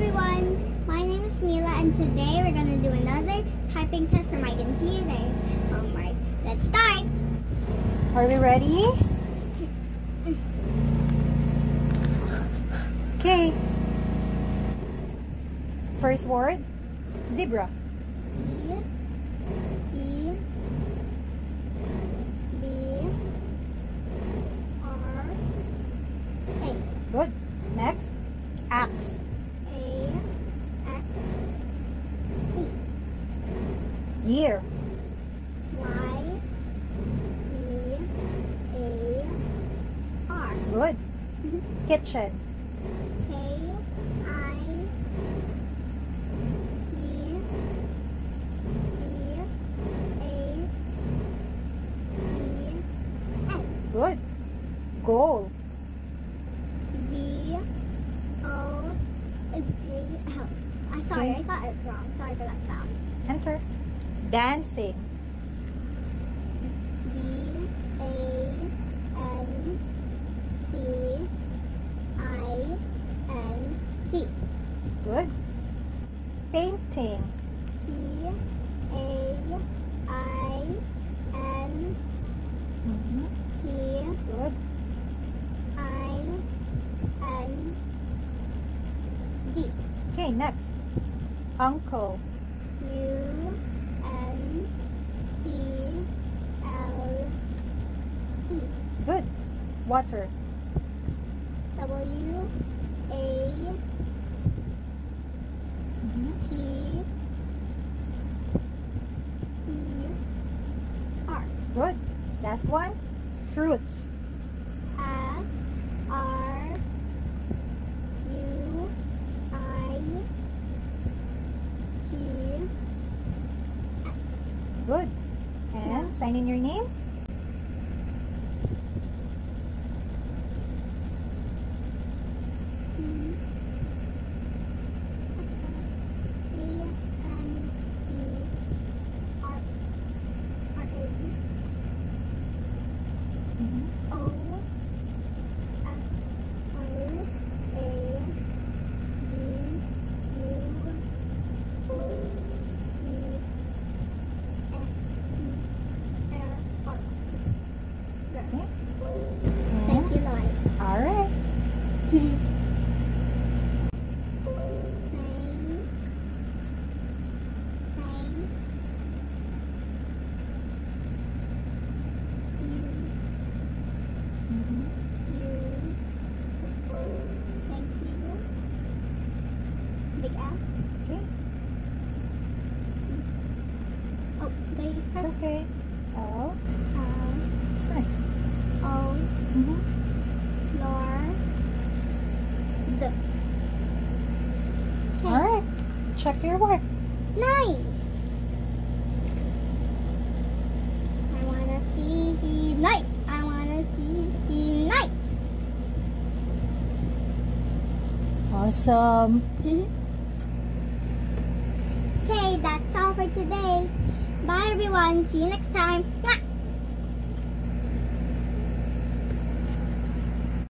everyone, my name is Mila and today we're going to do another typing test for my computer. Alright, let's start. Are we ready? Okay. First word, zebra. Good. Next, axe. A-X-E. Year. Y-E-A-R. Good. Kitchen. K-I-T-C-H-E-N. Good. Goal. I'm sorry, I thought it was wrong. Sorry for that sound. Enter. Dancing. D-A-N-C-I-N-G. Good. Painting. P-A-I-N-T. Good. I-N-D. Okay, next. Uncle. U-N-C-L-E. Good. Water. W-A-T-E-R. Good. Last one. Fruits. Good. And sign in your name. Okay. Thank you, Lord. All right. Big L. Okay. Oh, do you press? It's okay. L. L. It's nice. O. Lord. The. All right. Check your work. Nice. I wanna see he nice. I wanna see he nice. Awesome. Okay, that's all for today. Bye everyone. See you next time. Mwah!